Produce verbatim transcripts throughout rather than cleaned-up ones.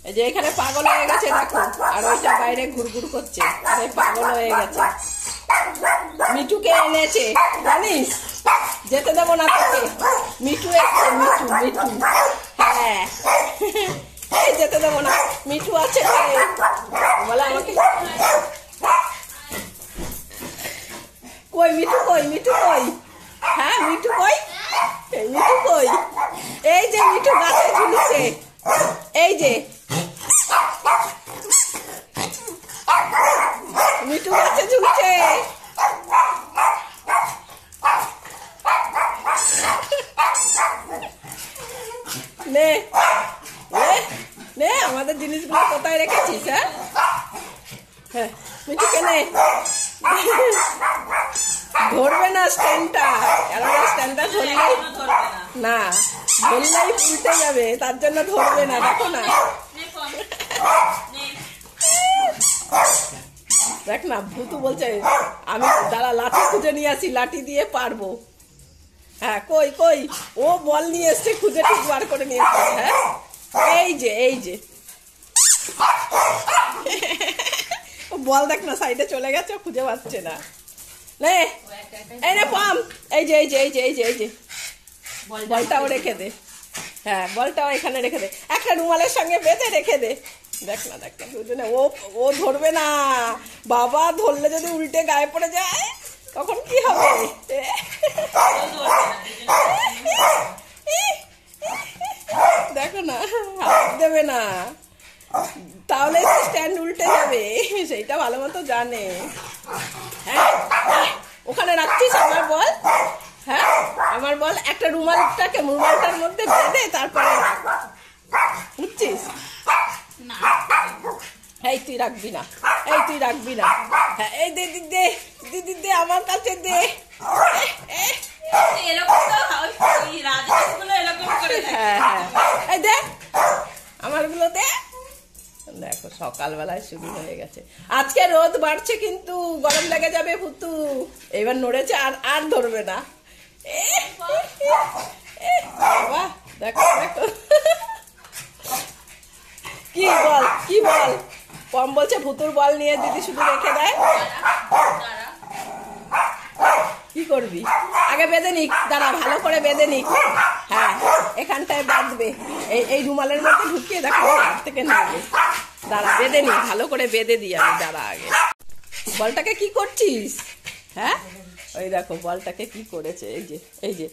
এই যে এখানে পাগল হয়ে গেছে দেখো, আর ওইটা বাইরে ঘুরঘুর করছে, আরে পাগল হয়ে গেছে। মিঠুকে এনেছে জানিস, যেতে দেবো না তোকে। মিঠু এসছে, মিঠু মিঠু হ্যাঁ এই যেতে দেবো না, মিঠু আছে বলে আমাকে। কই মিঠু কই, মিঠু কই, হ্যাঁ মিঠু কই, মিঠু কই, এই যে মিঠু গাছে ঝুলছে, এই যে মিঠু গাছে ঝুলছে। নে নে আমাদের জিনিসগুলো কোথায় রেখেছিস? হ্যাঁ হ্যাঁ মিঠুকে নে, ধরবে না স্ট্যান্ডটা, কেননা স্ট্যান্ডটা ধরলেই না, ধরলেই উল্টে যাবে, তার জন্য ধরবে না, দেখো না। দেখ না ভূতু বলছে আমি দাঁড়া লাঠি খুঁজে নিয়ে আসি, লাঠি দিয়ে পারবো। হ্যাঁ কই কই, ও বল নিয়ে এসছে, খুঁজে ঠিক বার করে নিয়ে এসছে। হ্যাঁ এই যে এই যে বল দেখ না সাইডে চলে গেছে, খুঁজে পাচ্ছে না। নে এই নে পাম, এই যে এই যে এই যে এই যে এই যে বলটাও রেখে দে, হ্যাঁ বলটাও এখানে রেখে দে, একটা রুমালের সঙ্গে বেঁধে রেখে দে। দেখ না দেখ না দুজনে, ও ও ধরবে না, বাবা ধরলে যদি উল্টে গায়ে পড়ে যায় তখন কি হবে? দেখো না হাত দেবে না, তাহলে স্ট্যান্ড উল্টে যাবে, সেইটা ভালো মতো জানে। হ্যাঁ ওখানে রাখছিস আমার বল, হ্যাঁ আমার বল একটা রুমালটাকে রুমালটার মধ্যে বেঁধে তারপরে বুঝছিস? এই তুই রাখবি না, এই তুই রাখবি না, হ্যাঁ এই দে দে দিদি দে আমার কাছে দে, হ্যাঁ হ্যাঁ এই দে আমারগুলো দে। দেখো সকালবেলায় শুরু হয়ে গেছে, আজকে রোদ বাড়ছে কিন্তু গরম লেগে যাবে ভুতু, এবার নড়েছে আর আর ধরবে না। বাহ দেখো দেখো কি বল কি বল, পম বলছে ভুতুর বল নিয়ে দিদি শুধু রেখে দেয়। কি করবি আগে বেঁধে নিক, দাঁড়া ভালো করে বেঁধে নিক, হ্যাঁ এখানটায় বাঁধবে, এই এই রুমালের মধ্যে ঢুকিয়ে দেখো হাত থেকে নেবে, দাঁড়া বেঁধে নিক, ভালো করে বেঁধে দিই আমি, দাঁড়া আগে। বলটাকে কি করছিস? হ্যাঁ ওই দেখো বলটাকে কি করেছে, এই যে এই যে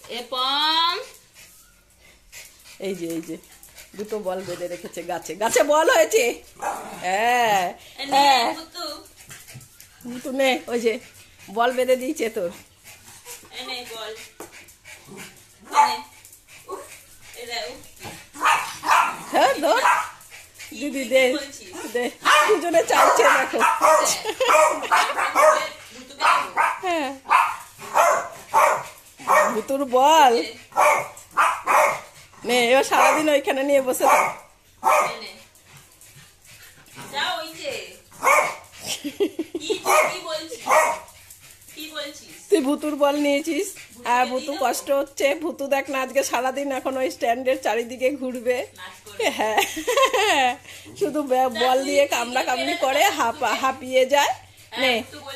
এই যে এই যে দুটো বল বেঁধে রেখেছে গাছে, গাছে বল হয়েছে। হ্যাঁ হ্যাঁ ভুতু নে, ওই যে বল বেঁধে দিয়েছে তোর, হ্যাঁ ধর দিদি দে দে, দুজনে চাইছে দেখো। হ্যাঁ ভুতুর বল নে, এবার সারাদিন ওইখানে নিয়ে বসে থাক। তুই ভুতুর বল নিয়েছিস, হ্যাঁ ভুতু কষ্ট হচ্ছে, ভুতু দেখ না আজকে সারাদিন এখন ওই স্ট্যান্ডের চারিদিকে ঘুরবে, হ্যাঁ শুধু বল দিয়ে কামড়া কামড়ি করে হাঁপা হাঁপিয়ে যায়। নে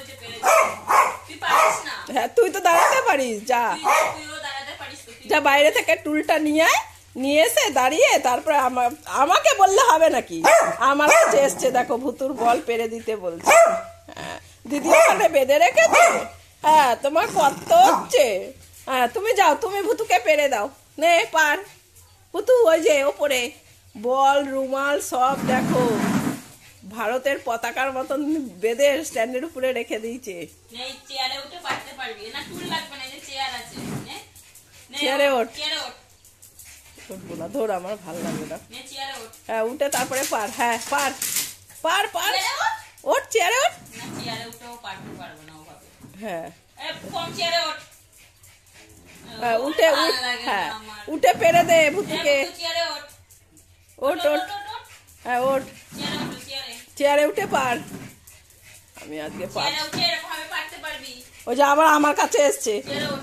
হ্যাঁ তুই তো দাঁড়াতে পারিস, যা যা বাইরে থেকে টুলটা নিয়ে আয়, নিয়ে এসে দাঁড়িয়ে তারপরে আমার আমাকে বললে হবে নাকি, আমার কাছে এসছে দেখো ভুতুর বল পেরে দিতে বলছে। হ্যাঁ দিদি ওখানে বেঁধে রেখেছে, হ্যাঁ তোমার কত হচ্ছে, হ্যাঁ তুমি যাও তুমি ভুতুকে পেরে দাও, নে পার ভুতু, ওই যে ওপরে বল রুমাল সব দেখো ভারতের পতাকার মতন বেঁধে স্ট্যান্ডের উপরে রেখে দিয়েছে। চেয়ারে ওঠ, উঠবো না, ধর আমার ভালো লাগবে না, হ্যাঁ উঠে তারপরে পার, হ্যাঁ পার পার পার ওঠ, চেয়ারে ওঠ, হ্যাঁ উঠে উঠ, হ্যাঁ উঠে পেরে দে ভুতুকে, ওঠ ওঠ, হ্যাঁ ওঠ চেয়ারে উঠে পার, আমি আজকে পার, ওই যে আবার আমার কাছে এসছে,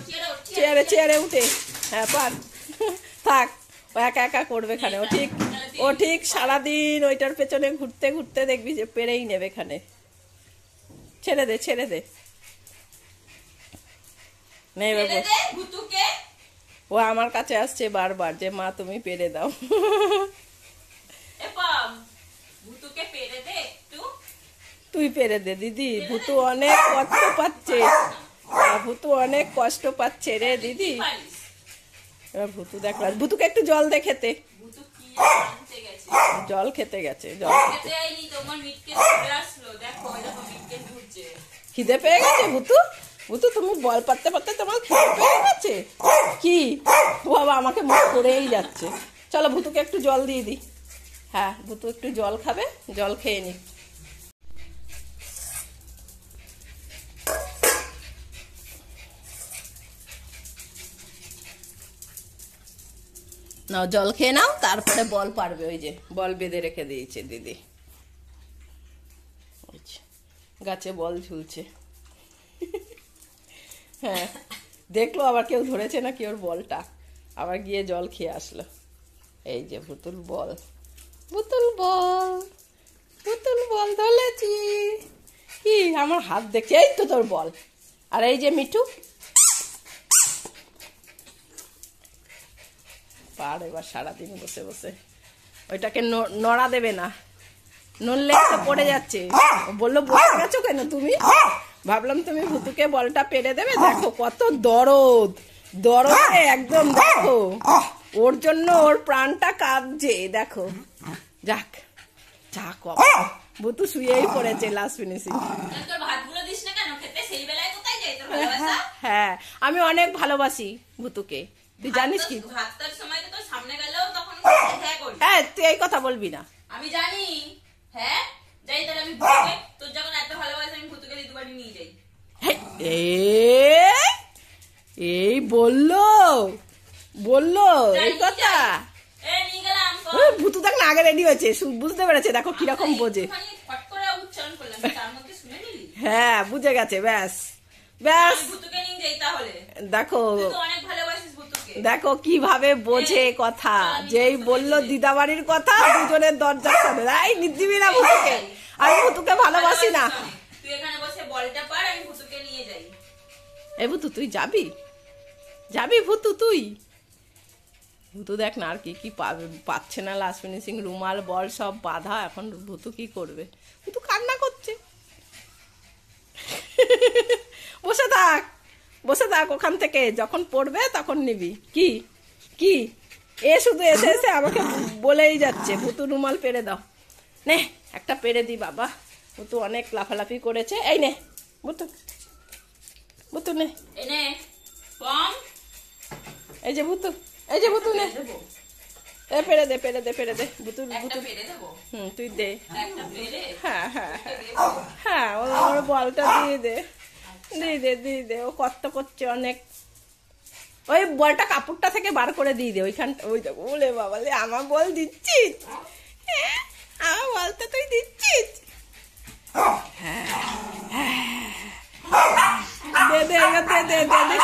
চেয়ারে চেয়ারে উঠে, হ্যাঁ পার থাক, ও একা একা করবে এখানে, ও ঠিক ও ঠিক সারাদিন ওইটার পেছনে ঘুরতে ঘুরতে দেখবি যে পেরেই নেবে এখানে। ছেড়ে দে ছেড়ে দে নেবে। ও আমার কাছে আসছে বারবার যে মা তুমি পেরে দাও। তুই পেরে দে দিদি, ভুতু অনেক কষ্ট পাচ্ছে, ভুতু অনেক কষ্ট পাচ্ছে রে দিদি। এবার ভুতু দেখ, ভুতুকে একটু জল দে খেতে, জল খেতে গেছে, জল খিদে পেয়ে গেছে ভুতু। ভুতু তুমি বল পাততে পাততে তোমার খিদে পেয়ে গেছে কি? বাবা আমাকে মুখ করেই যাচ্ছে। চলো ভুতুকে একটু জল দিয়ে দিই। হ্যাঁ ভুতু একটু জল খাবে, জল খেয়ে নি। নাও জল খেয়ে নাও, তারপরে বল পারবে। ওই যে বল বেঁধে রেখে দিয়েছে দিদি, গাছে বল ঝুলছে। হ্যাঁ দেখলো আবার কেউ ধরেছে নাকি ওর বলটা, আবার গিয়ে জল খেয়ে আসলো। এই যে পুতুল বল, পুতুল বল, পুতুল বল ধরেছি কি? আমার হাত দেখছে, এই তো তোর বল। আর এই যে মিঠু পার এবার সারাদিন বসে বসে ওইটাকে নড়া দেবে না, নড়লে তো পড়ে যাচ্ছে। বললো বসে গেছো কেন তুমি? ভাবলাম তুমি ভুতুকে বলটা পেরে দেবে। দেখো কত দরদ, দরদে একদম দেখো, ওর জন্য ওর প্রাণটা কাঁদছে। দেখো যাক যাক, ভুতু শুয়েই পড়েছে লাস্ট ফিনিশিং। হ্যাঁ আমি অনেক ভালোবাসি ভুতুকে, তুই জানিস কি? হ্যাঁ তুই এই কথা বলবি না। আমি জানি। হ্যাঁ যাই তাহলে আমি তোর যখন এত ভালোবাসি আমি ভুতুকে দিতে পারি নিয়ে যাই। এই বললো বললো এই কথা। ভুতু দেখ না আগে রেডি হয়েছে, বুঝতে পেরেছে। দেখো কিরকম বোঝে। হ্যাঁ বুঝে গেছে। ব্যাস ব্যাস দেখো দেখো কিভাবে বোঝে কথা। যেই বললো দিদাবাড়ির কথা দুজনের দরজা সামনে, এই নিদিবি না ভুতুকে। আমি ভুতুকে ভালোবাসি না। তুই এখানে বসে বলটা পার, আমি ভুতুকে নিয়ে যাই। এই ভুতু তুই যাবি? যাবি ভুতু তুই? ভুতু দেখ না আর কি কি পাবে, পাচ্ছে না লাস্ট ফিনিশিং। রুমাল বল সব বাঁধা, এখন ভুতু কি করবে? ভুতু কান্না করছে। বসে থাক বসে থাক, ওখান থেকে যখন পড়বে তখন নিবি। কি কি এ শুধু এসে এসে আমাকে বলেই যাচ্ছে ভুতু রুমাল পেরে দাও। নে একটা পেরে দি বাবা, ভুতু অনেক লাফালাফি করেছে। এই নে ভুতু, ভুতু নে, এই যে ভুতু, এই যে ভুতু নে, এ পেরে দে পেরে দে পেরে দে ভুতু ভুতু। হুম তুই দে। হ্যাঁ হ্যাঁ হ্যাঁ হ্যাঁ ওর বলটা দিয়ে দে, দিয়ে দে দিয়ে দে। ও কষ্ট করছে অনেক। ওই বলটা কাপড়টা থেকে বার করে দিয়ে দে ওইখানটা। ওই দেখো বলে বাবা আমার বল দিচ্ছিস, আমার বলটা তুই দিচ্ছিস। দে দে দে দে দে দে।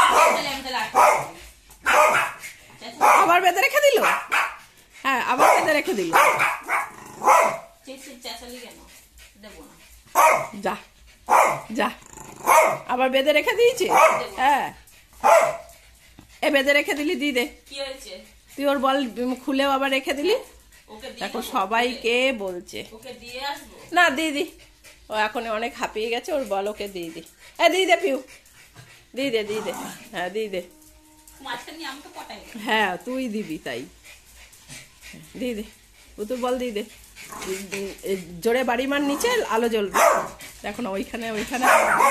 আবার বেঁধে রেখে দিল। হ্যাঁ আবার বেঁধে রেখে দিল। যা যা, আবার বেঁধে রেখে দিয়েছে। হ্যাঁ এ বেঁধে রেখে দিলি, দিয়ে দে। তুই ওর বল খুলেও আবার রেখে দিলি। দেখো সবাইকে বলছে না দিয়ে দি। ও এখন অনেক হাঁপিয়ে গেছে, ওর বল ওকে দিয়ে দি। হ্যাঁ দিয়ে দে পিউ, দিয়ে দে দিয়ে দে। হ্যাঁ দিয়ে দে। হ্যাঁ তুই দিবি তাই, দিয়ে দে। ভুতুর বল দিয়ে দে। জোরে বাড়ি মার, নিচে আলো জ্বলবে। দেখো না ওইখানে ওইখানে।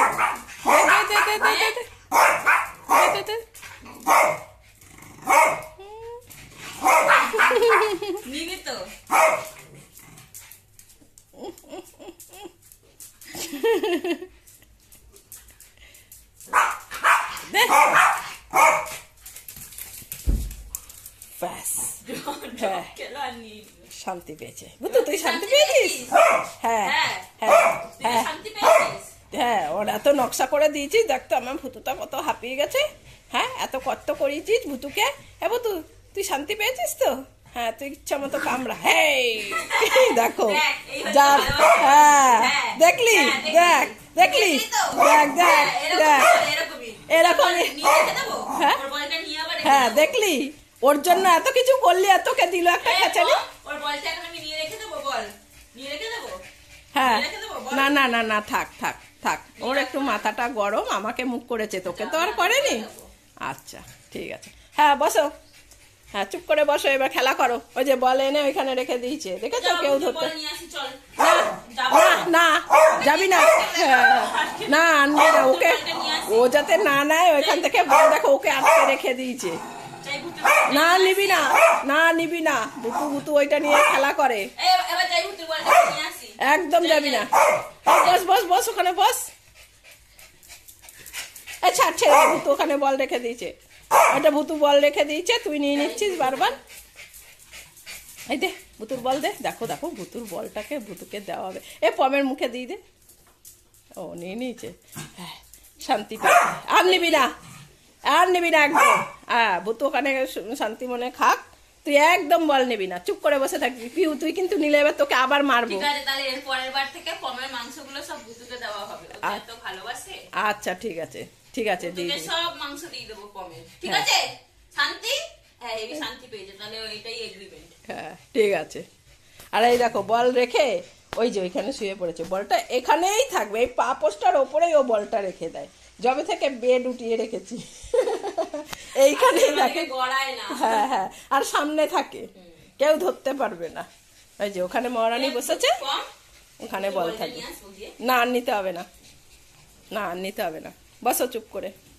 ব্যাস শান্তি পেয়েছে বুঝতো। তুই শান্তি পেয়েছিস? হ্যাঁ হ্যাঁ হ্যাঁ হ্যাঁ ওর এত নকশা করে দিয়েছিস। দেখতো আমার ভুতুটা কত হাঁপিয়ে গেছে। হ্যাঁ এত কষ্ট করিয়েছিস ভুতুকে। হ্যাঁ ভুতু তুই শান্তি পেয়েছিস তো? হ্যাঁ তুই ইচ্ছা মতো কামড়া। হেই দেখো দেখ, এই হচ্ছে যা, ভালোবাসা। হ্যাঁ হ্যাঁ, দেখলি, হ্যাঁ, দেখ দেখলি, দেখলি তো? দেখ দেখ হ্যাঁ, দেখ এরকমই, এরকমই। এরকমই। ওর বল নিয়ে রেখে দেবো? হ্যাঁ? ওর বলটা নিয়ে আবার রেখে হ্যাঁ দেবো? দেখলি, ওর জন্য এত কিছু করলি, আর তোকে দিল একটা এই খেচালি। বল, ওর বলটা এখন আমি নিয়ে রেখে দেবো? বল, নিয়ে রেখে দেবো? হ্যাঁ নিয়ে রেখে দেবো? বল। না না না না থাক থাক থাক, ওর একটু মাথাটা গরম, আমাকে মুখ করেছে, তোকে তো আর করেনি। আচ্ছা ঠিক আছে, হ্যাঁ বসো, হ্যাঁ চুপ করে বসো, এবার খেলা করো। ওই যে বল এনে ওইখানে রেখে দিয়েছে, দেখেছো যাও, কেউ বল ধরতে। নিয়ে আসি, চল। না যাবো না না যাবি না, হ্যাঁ, না আনবি না ওকে, ও যাতে না নেয় ওইখান থেকে বল, দেখো ওকে আটকে রেখে দিয়েছে। যাই ভুতুর না নিবি না, না নিবি না, ভুতু ভুতু ওইটা নিয়ে খেলা করে, এই, এবার যাই ভুতুর বলটা নিয়ে আসি। একদম যাবি না। এই বস বস বস ওখানে বস, এই ছাড় ছেড়ে দে, ভুতু ওখানে বল রেখে দিয়েছে, ওইটা ভুতু বল রেখে দিয়েছে, তুই নিয়ে নিচ্ছিস বারবার। এই দে ভুতুর বল দে, দেখো দেখো ভুতুর বলটাকে ভুতুকে দেওয়া হবে, এ পমের মুখে দিয়ে দে। ও নিয়ে নিয়েছে, হ্যাঁ শান্তি পেয়েছে। আর নিবি না, আর নিবি না একদম, হ্যাঁ ভুতু ওখানে শান্তি মনে খাক, তুই একদম বল নিবি না, চুপ করে বসে থাকবি। পিউ তুই কিন্তু নিলে এবার তোকে আবার মারবো। ঠিক আছে, তাহলে এর পরের বার থেকে পমের মাংসগুলো সব ভুতুকে দেওয়া হবে, ও তো এত ভালোবাসে। আচ্ছা ঠিক আছে ঠিক আছে দিয়ে ভুতুকে দিবি। সব মাংস দিয়ে দেবো পমের, ঠিক হ্যাঁ। আছে? শান্তি, হ্যাঁ এই শান্তি পেয়েছে, তাহলে এটাই এগ্রিমেন্ট। হ্যাঁ ঠিক আছে। আর এই দেখো বল রেখে ওই যে ওইখানে শুয়ে পড়েছে, বলটা এখানেই থাকবে, এই পা পোস্টার ওপরেই ও বলটা রেখে দেয়, যবে থেকে বেড উঠিয়ে রেখেছি এইখানেই থাকে। গড়ায় না। হ্যাঁ হ্যাঁ, আর সামনে থাকে, কেউ ধরতে পারবে না। ওই যে ওখানে মহারানী বসেছে, কম, ওখানে বল বলটা থাকবে। নিয়ে আসবো গিয়ে। না আর নিতে হবে না, না আর নিতে হবে না, বসো চুপ করে।